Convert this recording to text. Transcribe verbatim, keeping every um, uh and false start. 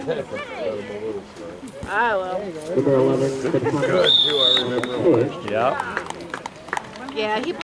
I will. Number eleven, Good, too, I remember. Yeah. Yeah, he